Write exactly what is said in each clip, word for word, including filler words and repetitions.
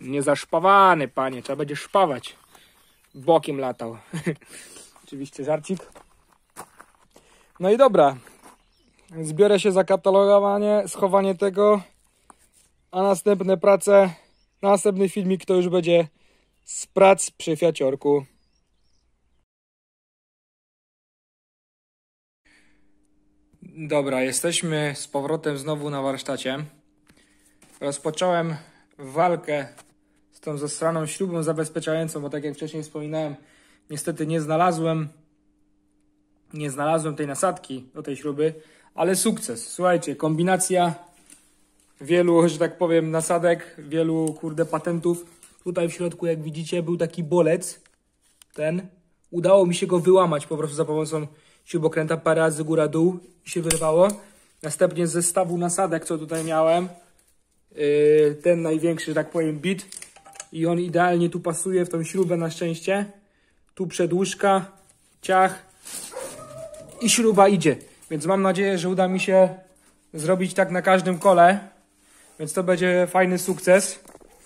Nie zaszpawany, panie, trzeba będzie szpawać. Bokiem latał. Oczywiście żarcik. No i dobra. Zbiorę się za katalogowanie, schowanie tego. A następne prace, następny filmik to już będzie z prac przy Fiaciorku. Dobra, jesteśmy z powrotem znowu na warsztacie. Rozpocząłem walkę z tą zasraną śrubą zabezpieczającą, bo tak jak wcześniej wspominałem, niestety nie znalazłem nie znalazłem tej nasadki do tej śruby, ale sukces. Słuchajcie, kombinacja wielu, że tak powiem, nasadek, wielu kurde patentów. Tutaj w środku, jak widzicie, był taki bolec, ten. Udało mi się go wyłamać po prostu za pomocą śrubokręta, parę razy góra-dół i się wyrwało. Następnie z zestawu nasadek, co tutaj miałem, yy, ten największy, że tak powiem, bit. I on idealnie tu pasuje w tą śrubę na szczęście. Tu przedłużka, ciach i śruba idzie. Więc mam nadzieję, że uda mi się zrobić tak na każdym kole. Więc to będzie fajny sukces.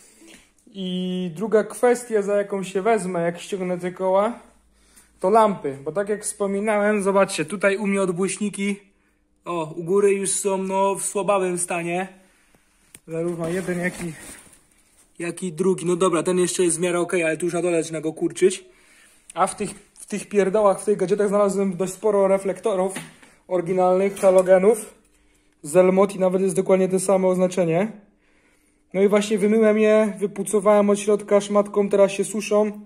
I druga kwestia, za jaką się wezmę, jak ściągnę te koła, to lampy. Bo tak jak wspominałem, zobaczcie, tutaj u mnie odbłyśniki, o, u góry już są no, w słabawym stanie. Zarówno jeden, jak i, jak i drugi. No dobra, ten jeszcze jest w miarę ok, ale tu już na dole zaczyna go kurczyć. A w tych, w tych pierdołach, w tych gadżetach znalazłem dość sporo reflektorów oryginalnych, halogenów. Z Elmoti nawet jest dokładnie to samo oznaczenie. No i właśnie wymyłem je, wypucowałem od środka szmatką, teraz się suszą.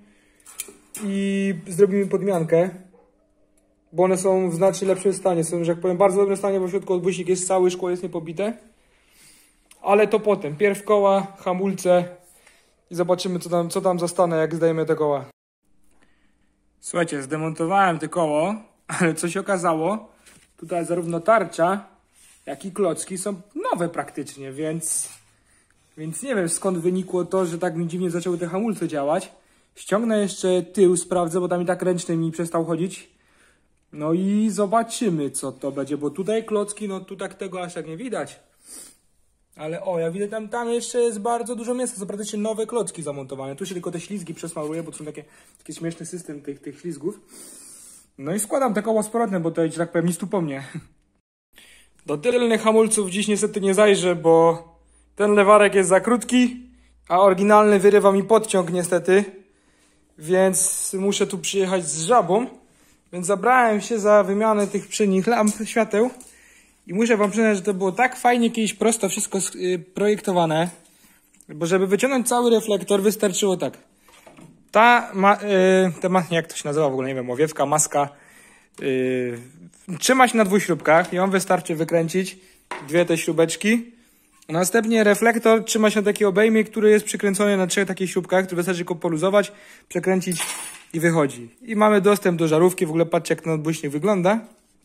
I zrobimy podmiankę. Bo one są w znacznie lepszym stanie. Są, że jak powiem, bardzo dobrym stanie, bo w środku odbłyśnik jest cały, szkło jest niepobite. Ale to potem. Pierw koła, hamulce i zobaczymy, co tam, co tam zostanę, jak zdejmę te koła. Słuchajcie, zdemontowałem te koło, ale co się okazało, tutaj zarówno tarcza, jak i klocki są nowe praktycznie, więc, więc nie wiem, skąd wynikło to, że tak mi dziwnie zaczęły te hamulce działać. Ściągnę jeszcze tył, sprawdzę, bo tam i tak ręczny mi przestał chodzić. No i zobaczymy, co to będzie, bo tutaj klocki, no tu tak tego aż tak nie widać. Ale o, jak widać, tam, tam jeszcze jest bardzo dużo miejsca, są praktycznie nowe klocki zamontowane. Tu się tylko te ślizgi przesmaruję, bo to są takie, taki śmieszny system tych, tych ślizgów. No i składam te koło z powrotem, bo to, że tak powiem, nic tu po mnie. Do tylnych hamulców dziś niestety nie zajrzę, bo ten lewarek jest za krótki, a oryginalny wyrywa mi podciąg niestety. Więc muszę tu przyjechać z żabą. Więc zabrałem się za wymianę tych przednich lamp, świateł. I muszę wam przyznać, że to było tak fajnie kiedyś prosto wszystko yy, projektowane. Bo żeby wyciągnąć cały reflektor wystarczyło tak. Ta, ma, yy, ta ma, jak to się nazywa w ogóle, nie wiem, owiewka, maska. Yy, trzyma się na dwóch śrubkach. Ją wystarczy wykręcić. Dwie te śrubeczki. Następnie reflektor trzyma się na takiej obejmie, który jest przykręcony na trzech takich śrubkach, które wystarczy go poluzować, przekręcić i wychodzi. I mamy dostęp do żarówki. W ogóle patrzcie, jak ten odbłyśnik wygląda.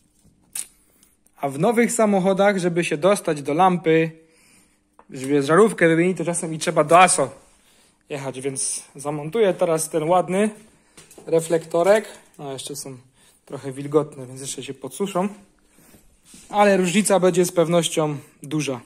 A w nowych samochodach, żeby się dostać do lampy, żeby żarówkę wymienić, to czasem i trzeba do A S O jechać, więc zamontuję teraz ten ładny reflektorek. No jeszcze są trochę wilgotne, więc jeszcze się podsuszą. Ale różnica będzie z pewnością duża.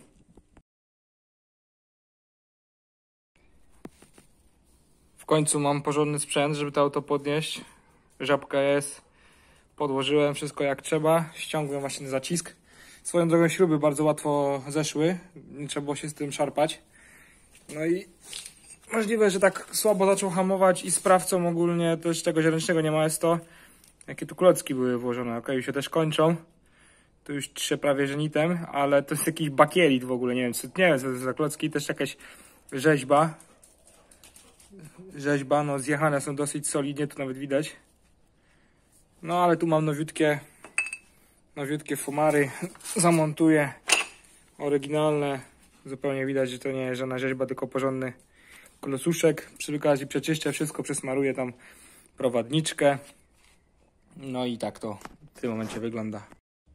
W końcu mam porządny sprzęt, żeby to auto podnieść. Żabka jest. Podłożyłem wszystko jak trzeba. Ściągłem właśnie zacisk. Swoją drogą śruby bardzo łatwo zeszły. Nie trzeba było się z tym szarpać. No i możliwe, że tak słabo zaczął hamować i sprawcą ogólnie też tego ręcznego nie ma jest to, jakie tu klocki były włożone. Ok, już się też kończą. Tu już trze prawie żenitem, ale to jest jakiś bakielit w ogóle. Nie wiem, co, nie wiem co to jest za klocki. Też jakaś rzeźba. Rzeźba, no zjechane są dosyć solidnie, tu nawet widać. No ale tu mam nowiutkie, nowiutkie fumary. Zamontuję. Oryginalne. Zupełnie widać, że to nie jest żadna rzeźba, tylko porządny klocuszek. Przy okazji przeczyszczę wszystko, przesmaruję tam prowadniczkę. No i tak to w tym momencie wygląda.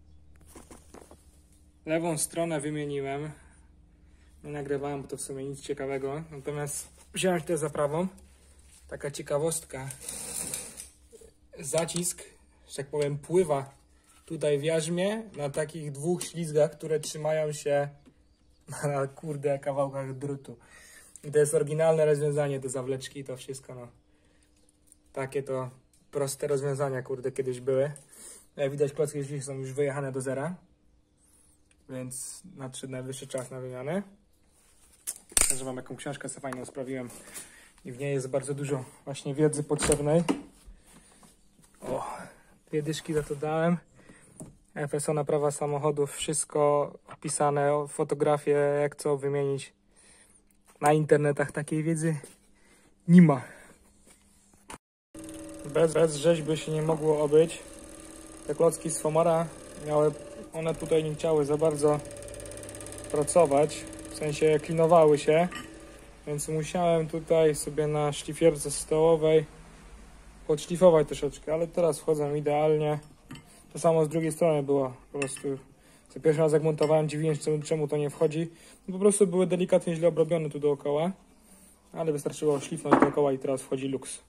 Lewą stronę wymieniłem. Nie nagrywałem, bo to w sumie nic ciekawego. Natomiast wziąłem też za prawą. Taka ciekawostka. Zacisk, że tak powiem, pływa tutaj w jarzmie na takich dwóch ślizgach, które trzymają się na kurde kawałkach drutu. I to jest oryginalne rozwiązanie do zawleczki, to wszystko, no. Takie to proste rozwiązania, kurde, kiedyś były. Jak widać, klocki już są już wyjechane do zera. Więc nadszedł najwyższy czas na wymianę. Także wam jaką książkę sobie fajną sprawiłem. I w niej jest bardzo dużo właśnie wiedzy potrzebnej. O, dwie dyszki za to dałem. F S O naprawa samochodów, wszystko opisane, fotografie, jak co wymienić. Na internetach takiej wiedzy nie ma. Bez, bez rzeźby się nie mogło obyć. Te klocki z Fomara miały, one tutaj nie chciały za bardzo pracować, w sensie klinowały się, więc musiałem tutaj sobie na szlifierce stołowej podszlifować troszeczkę, ale teraz wchodzą idealnie. To samo z drugiej strony było, po prostu za pierwszy raz jak montowałem, dziwiłem się czemu to nie wchodzi. Po prostu były delikatnie źle obrobione tu dookoła, ale wystarczyło szlifnąć dookoła i teraz wchodzi luks.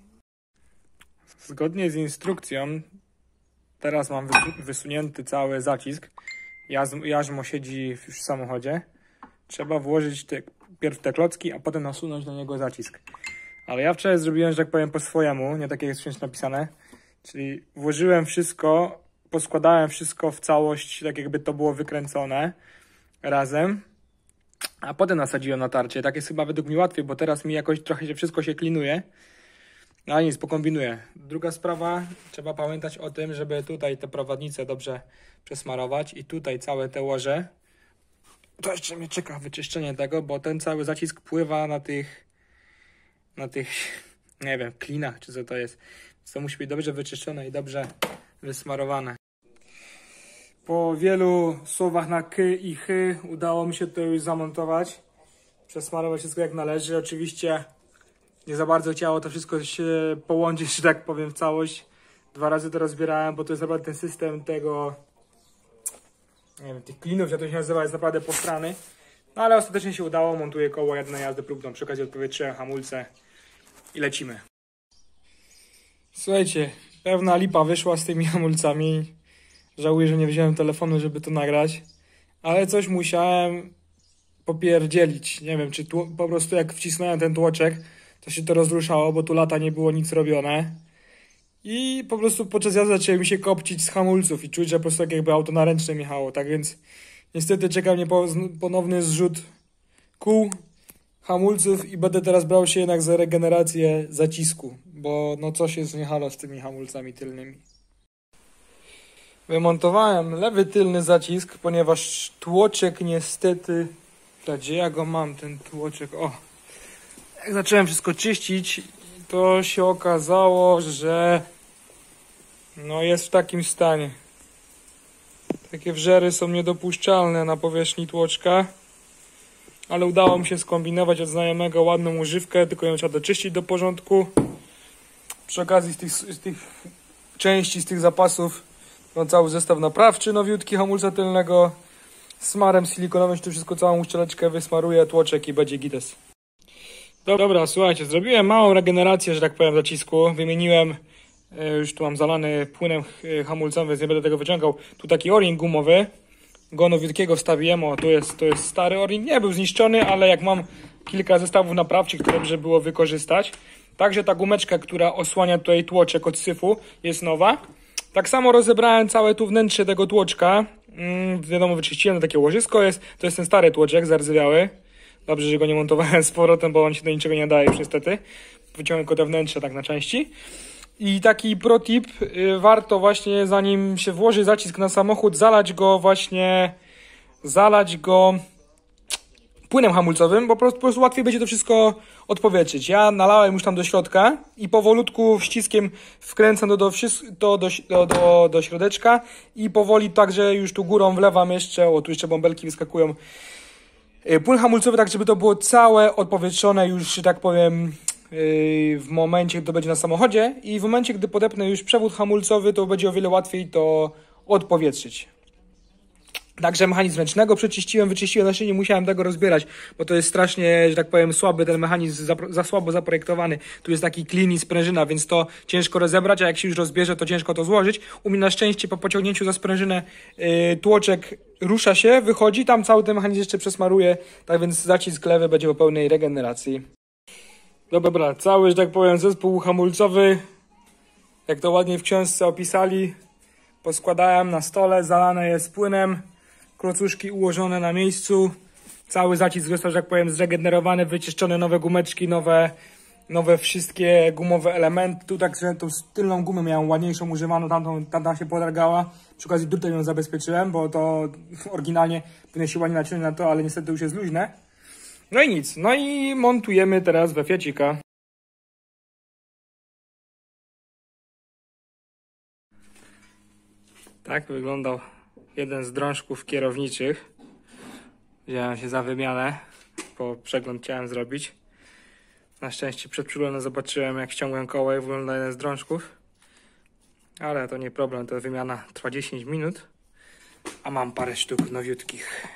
Zgodnie z instrukcją teraz mam wysunięty cały zacisk. Jarzmo siedzi już w samochodzie. Trzeba włożyć te, pierw te klocki, a potem nasunąć na niego zacisk. Ale ja wczoraj zrobiłem, że tak powiem, po swojemu, nie tak jak jest wszędzie napisane. Czyli włożyłem wszystko, poskładałem wszystko w całość, tak jakby to było wykręcone razem. A potem nasadziłem na tarcie. Tak jest chyba według mnie łatwiej, bo teraz mi jakoś trochę się wszystko się klinuje. No ale nic, pokombinuję. Druga sprawa, trzeba pamiętać o tym, żeby tutaj te prowadnice dobrze przesmarować i tutaj całe te łoże. To jeszcze mnie czeka wyczyszczenie tego, bo ten cały zacisk pływa na tych, na tych, nie wiem, klinach, czy co to jest. Więc to musi być dobrze wyczyszczone i dobrze wysmarowane. Po wielu słowach na k i ch udało mi się to już zamontować. Przesmarować wszystko jak należy. Oczywiście nie za bardzo chciało to wszystko się połączyć, że tak powiem, w całość. Dwa razy to rozbierałem, bo to jest naprawdę ten system tego, nie wiem, tych klinów, jak to się nazywa, jest naprawdę posrany. No ale ostatecznie się udało, montuję koło, jadę na jazdę próbną, przy okazji odpowietrzyłem hamulce i lecimy. Słuchajcie, pewna lipa wyszła z tymi hamulcami. Żałuję, że nie wziąłem telefonu, żeby to nagrać. Ale coś musiałem popierdzielić. Nie wiem, czy tu, po prostu jak wcisnąłem ten tłoczek, to się to rozruszało, bo tu lata nie było nic robione. I po prostu podczas jazdy zaczęły mi się kopcić z hamulców i czuć, że po prostu tak jakby auto na ręcznym jechało. Tak więc niestety czeka mnie ponowny zrzut kół, hamulców i będę teraz brał się jednak za regenerację zacisku, bo no coś jest nie halo z tymi hamulcami tylnymi. Wymontowałem lewy tylny zacisk, ponieważ tłoczek niestety... Gdzie ja go mam, ten tłoczek? O! Jak zacząłem wszystko czyścić, to się okazało, że no jest w takim stanie. Takie wrzery są niedopuszczalne na powierzchni tłoczka. Ale udało mi się skombinować od znajomego ładną używkę, tylko ją trzeba doczyścić do porządku. Przy okazji z tych, z tych części, z tych zapasów mam cały zestaw naprawczy, nowiutki hamulca tylnego. Smarem silikonowym, to wszystko, całą uszczeleczkę wysmaruję, tłoczek i będzie gites. Dobra, słuchajcie, zrobiłem małą regenerację, że tak powiem, zacisku. Wymieniłem, już tu mam zalany płynem hamulcowym, więc nie będę tego wyciągał. Tu taki o-ring gumowy. Go nowiutkiego wstawiłem, o, tu jest, to jest stary o-ring. Nie był zniszczony, ale jak mam kilka zestawów naprawczych, które dobrze było wykorzystać. Także ta gumeczka, która osłania tutaj tłoczek od syfu, jest nowa. Tak samo rozebrałem całe tu wnętrze tego tłoczka. Mm, wiadomo, wyczyściłem, takie łożysko jest. To jest ten stary tłoczek, zardzewiały. Dobrze, że go nie montowałem z powrotem, bo on się do niczego nie daje już niestety. Wyciąłem go te wnętrze tak na części. I taki pro tip, yy, warto właśnie zanim się włoży zacisk na samochód, zalać go właśnie, zalać go płynem hamulcowym, bo po prostu, po prostu łatwiej będzie to wszystko odpowietrzyć. Ja nalałem już tam do środka i powolutku wściskiem wkręcam to do, do, do, do, do, do środeczka i powoli także już tu górą wlewam jeszcze, o tu jeszcze bąbelki wyskakują, płyn hamulcowy, tak żeby to było całe odpowietrzone już, że tak powiem, w momencie, gdy to będzie na samochodzie i w momencie, gdy podepnę już przewód hamulcowy, to będzie o wiele łatwiej to odpowietrzyć. Także mechanizm ręcznego przeczyściłem, wyczyściłem, znaczy nie musiałem tego rozbierać, bo to jest strasznie, że tak powiem, słaby ten mechanizm, za, za słabo zaprojektowany. Tu jest taki klin i sprężyna, więc to ciężko rozebrać, a jak się już rozbierze, to ciężko to złożyć. U mnie na szczęście po pociągnięciu za sprężynę yy, tłoczek rusza się, wychodzi, tam cały ten mechanizm jeszcze przesmaruje, tak więc zacisk lewy będzie po pełnej regeneracji. Dobra, cały, że tak powiem, zespół hamulcowy, jak to ładnie w książce opisali, poskładałem na stole, zalane jest płynem. Klocuszki ułożone na miejscu, cały zacisk został, że tak powiem, zregenerowany, wyczyszczone nowe gumeczki, nowe, nowe wszystkie gumowe elementy. Tu także tą tylną gumę miałem ładniejszą, używaną, tamtą, tamta się podragała. Przy okazji drutem ją zabezpieczyłem, bo to oryginalnie powinno się ładnie naciąć na to, ale niestety już jest luźne. No i nic, no i montujemy teraz we Fiacika. Tak wyglądał jeden z drążków kierowniczych. Wziąłem się za wymianę, bo przegląd chciałem zrobić. Na szczęście przed przeglądem zobaczyłem, jak ściągłem koło, jak wygląda jeden z drążków. Ale to nie problem, to wymiana trwa dziesięć minut. A mam parę sztuk nowiutkich.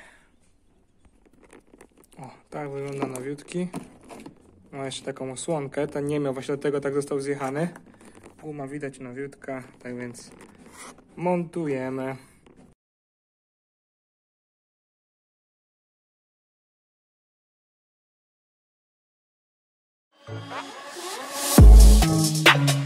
O, tak wygląda nowiutki. Ma jeszcze taką osłonkę, ten nie miał, właśnie dlatego tak został zjechany. Guma widać nowiutka, tak więc montujemy. Thank you.